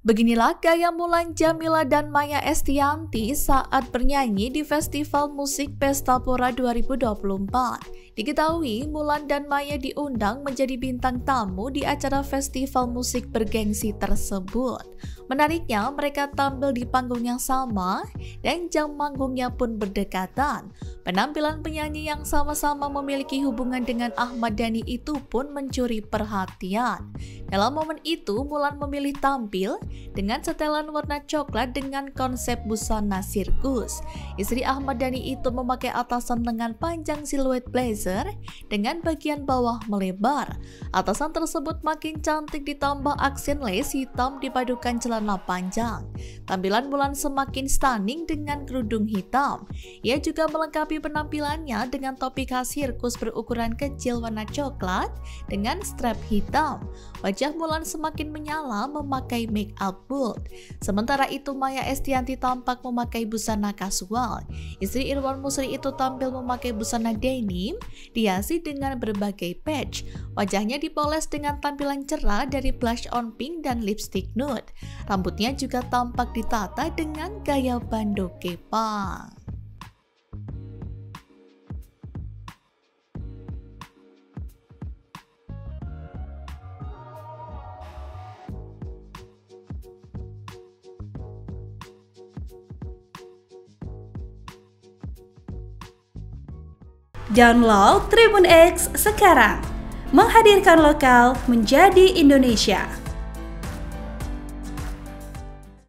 Beginilah gaya Mulan Jameela dan Maia Estianty saat bernyanyi di Festival Musik Pestapora 2024. Diketahui, Mulan dan Maia diundang menjadi bintang tamu di acara festival musik bergengsi tersebut. Menariknya, mereka tampil di panggung yang sama dan jam manggungnya pun berdekatan. Penampilan penyanyi yang sama-sama memiliki hubungan dengan Ahmad Dhani itu pun mencuri perhatian. Dalam momen itu, Mulan memilih tampil dengan setelan warna coklat dengan konsep busana sirkus. Istri Ahmad Dhani itu memakai atasan lengan panjang siluet blazer dengan bagian bawah melebar. Atasan tersebut makin cantik ditambah aksen lace hitam dipadukan celana panjang. Tampilan Mulan semakin stunning dengan kerudung hitam. Ia juga melengkapi penampilannya dengan topi khas sirkus berukuran kecil warna coklat dengan strap hitam. Wajah Mulan semakin menyala memakai make up bold. Sementara itu, Maia Estianty tampak memakai busana kasual. Istri Irwan Musri itu tampil memakai busana denim dihiasi dengan berbagai patch. Wajahnya dipoles dengan tampilan cerah dari blush on pink dan lipstick nude. Rambutnya juga tampak ditata dengan gaya bando kepang. Download Tribun X sekarang, menghadirkan lokal menjadi Indonesia.